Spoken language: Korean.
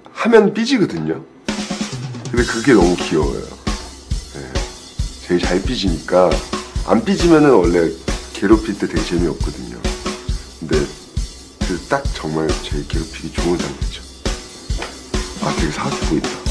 하면 삐지거든요. 근데 그게 너무 귀여워요. 네. 제일 잘 삐지니까 안 삐지면은 원래 괴롭힐 때 되게 재미없거든요. 근데 그 딱 정말 제일 괴롭히기 좋은 상태죠. 아, 되게 사악해 보인다.